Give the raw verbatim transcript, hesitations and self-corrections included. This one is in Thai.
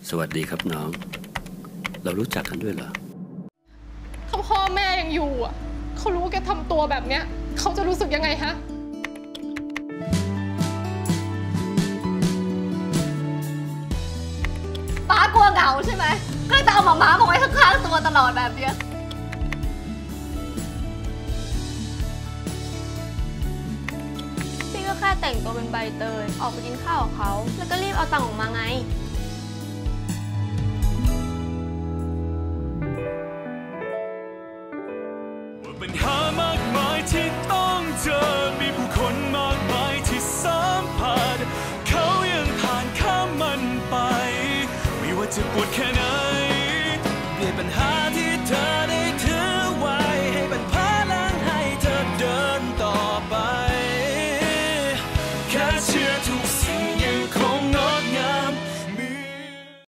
สวัสดีครับน้องเรารู้จักกันด้วยเหรอถ้าพ่อแม่ยังอยู่อ่ะเขารู้แกทำตัวแบบเนี้ยเขาจะรู้สึกยังไงฮะป้ากลัวเหงาใช่ไหมก็เลยจะเอาหมาม้ามาไว้ข้างๆตัวตลอดแบบเนี้ยพี่ก็แค่แต่งตัวเป็นใบเตยออกไปกินข้าวกับเขาแล้วก็รีบเอาตังค์ออกมาไงปัญหามากมายที่ต้องเจอมีผู้คนมากมายที่สัมผัสเขายังผ่านข้ามมันไปไม่ว่าจะปวดแค่ไหนเปลี่ยนปัญหา